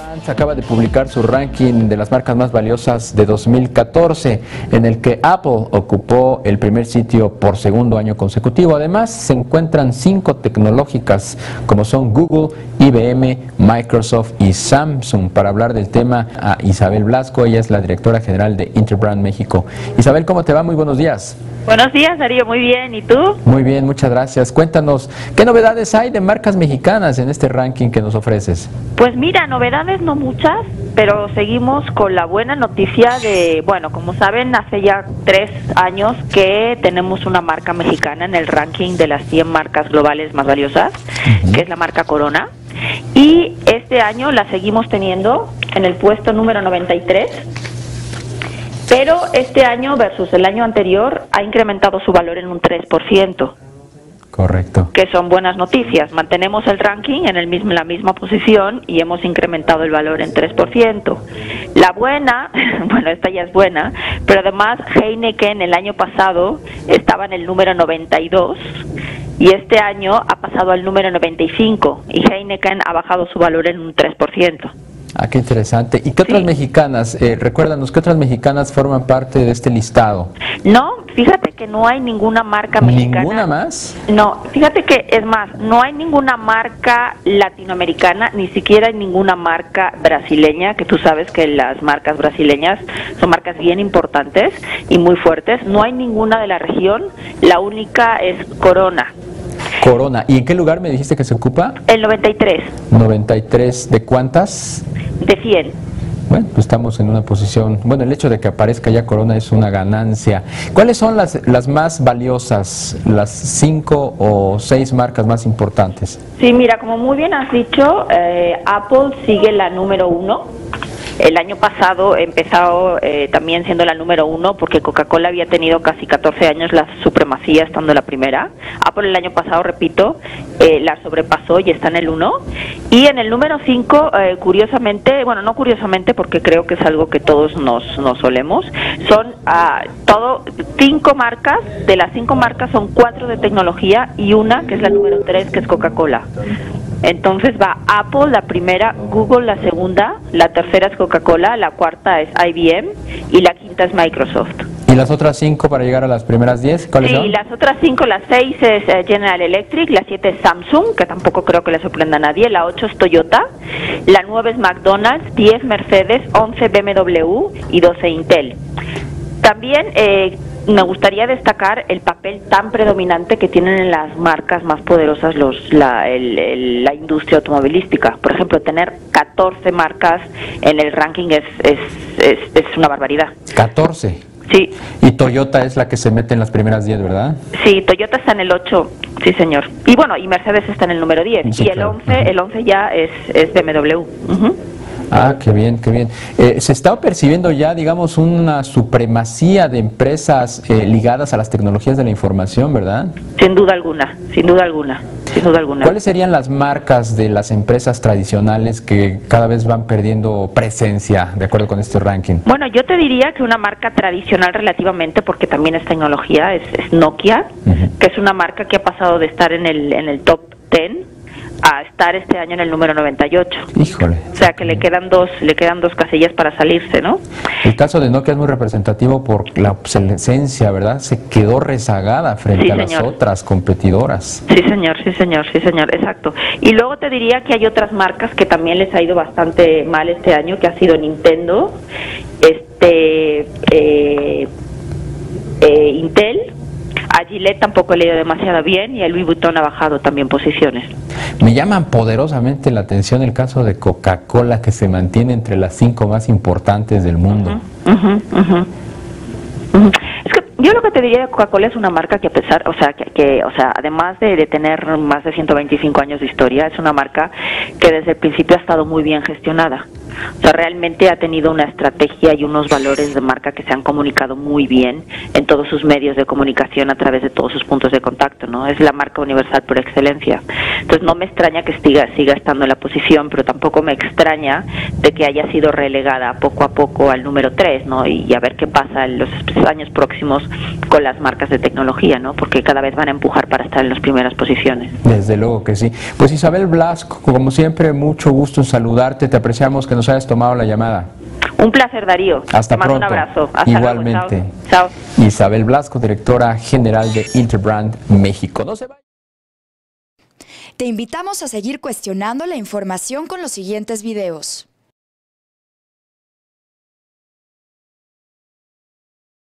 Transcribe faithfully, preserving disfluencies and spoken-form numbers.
Se acaba de publicar su ranking de las marcas más valiosas de dos mil catorce, en el que Apple ocupó el primer sitio por segundo año consecutivo. Además, se encuentran cinco tecnológicas como son Google, I B M, Microsoft y Samsung. Para hablar del tema, a Isabel Blasco, ella es la directora general de Interbrand México. Isabel, ¿cómo te va? Muy buenos días. Buenos días, Darío, muy bien. ¿Y tú? Muy bien, muchas gracias. Cuéntanos, ¿qué novedades hay de marcas mexicanas en este ranking que nos ofreces? Pues mira, novedades no muchas, pero seguimos con la buena noticia de, bueno, como saben, hace ya tres años que tenemos una marca mexicana en el ranking de las cien marcas globales más valiosas, uh-huh. que es la marca Corona, y este año la seguimos teniendo en el puesto número noventa y tres, pero este año versus el año anterior ha incrementado su valor en un tres por ciento. Correcto. Que son buenas noticias. Mantenemos el ranking en el mismo, la misma posición y hemos incrementado el valor en tres por ciento. La buena, bueno, esta ya es buena, pero además Heineken el año pasado estaba en el número noventa y dos y este año ha pasado al número noventa y cinco y Heineken ha bajado su valor en un tres por ciento. Ah, qué interesante. ¿Y qué otras sí. mexicanas, eh, recuérdanos, qué otras mexicanas forman parte de este listado? No, fíjate que no hay ninguna marca mexicana. ¿Ninguna más? No, fíjate que, es más, no hay ninguna marca latinoamericana, ni siquiera hay ninguna marca brasileña, que tú sabes que las marcas brasileñas son marcas bien importantes y muy fuertes. No hay ninguna de la región, la única es Corona. Corona. ¿Y en qué lugar me dijiste que se ocupa? El noventa y tres. noventa y tres, ¿de cuántas? De cien. Bueno, pues estamos en una posición, bueno, el hecho de que aparezca ya Corona es una ganancia. ¿Cuáles son las, las más valiosas, las cinco o seis marcas más importantes? Sí, mira, como muy bien has dicho, eh, Apple sigue la número uno. El año pasado empezó eh, también siendo la número uno porque Coca-Cola había tenido casi catorce años la supremacía estando la primera. Apple el año pasado, repito, eh, la sobrepasó y está en el uno. Y en el número cinco, eh, curiosamente, bueno, no curiosamente porque creo que es algo que todos nos, nos solemos, son uh, todo cinco marcas, de las cinco marcas son cuatro de tecnología y una que es la número tres, que es Coca-Cola. Entonces va Apple la primera, Google la segunda, la tercera es Coca-Cola, la cuarta es I B M y la quinta es Microsoft. ¿Y las otras cinco para llegar a las primeras diez? ¿Cuáles sí, son? Las otras cinco, la seis es eh, General Electric, la siete es Samsung, que tampoco creo que le sorprenda a nadie, la ocho es Toyota, la nueve es McDonald's, diez Mercedes, once B M W y doce Intel. También eh, me gustaría destacar el papel tan predominante que tienen en las marcas más poderosas los la, el, el, la industria automovilística. Por ejemplo, tener catorce marcas en el ranking es, es, es, es una barbaridad. ¿catorce? Sí. Y Toyota es la que se mete en las primeras diez, ¿verdad? Sí, Toyota está en el ocho, sí señor. Y bueno, y Mercedes está en el número diez. Sí, y el claro. once, uh-huh. el once ya es, es B M W. Uh-huh. Ah, qué bien, qué bien. Eh, se está percibiendo ya, digamos, una supremacía de empresas eh, ligadas a las tecnologías de la información, ¿verdad? Sin duda alguna, sin duda alguna, sin duda alguna. ¿Cuáles serían las marcas de las empresas tradicionales que cada vez van perdiendo presencia, de acuerdo con este ranking? Bueno, yo te diría que una marca tradicional relativamente, porque también es tecnología, es, es Nokia, uh-huh. que es una marca que ha pasado de estar en el, en el top diez a estar este año en el número noventa y ocho. Híjole. O sea que le quedan dos, le quedan dos casillas para salirse, ¿no? El caso de Nokia es muy representativo por la obsolescencia, ¿verdad? Se quedó rezagada frente sí, a las otras competidoras. Sí, señor, sí, señor, sí, señor, exacto. Y luego te diría que hay otras marcas que también les ha ido bastante mal este año, que ha sido Nintendo, este, eh, eh, Intel. A Gillette tampoco le ha ido demasiado bien y a Louis Vuitton ha bajado también posiciones. Me llaman poderosamente la atención el caso de Coca-Cola, que se mantiene entre las cinco más importantes del mundo. Uh-huh, uh-huh, uh-huh. Uh-huh. Es que yo lo que te diría de Coca-Cola es una marca que a pesar, o sea, que, que o sea, además de, de tener más de ciento veinticinco años de historia, es una marca que desde el principio ha estado muy bien gestionada. O sea, realmente ha tenido una estrategia y unos valores de marca que se han comunicado muy bien en todos sus medios de comunicación a través de todos sus puntos de contacto, ¿no? Es la marca universal por excelencia. Entonces no me extraña que siga, siga estando en la posición, pero tampoco me extraña de que haya sido relegada poco a poco al número tres, ¿no? Y, y a ver qué pasa en los años próximos con las marcas de tecnología, ¿no? Porque cada vez van a empujar para estar en las primeras posiciones. Desde luego que sí. Pues Isabel Blasco, como siempre, mucho gusto en saludarte. Te apreciamos que nos hayas tomado la llamada. Un placer, Darío. Hasta Te mando pronto. un abrazo. Hasta Igualmente. Luego. Chao. Chao. Isabel Blasco, directora general de Interbrand México. No se vaya. Te invitamos a seguir cuestionando la información con los siguientes videos.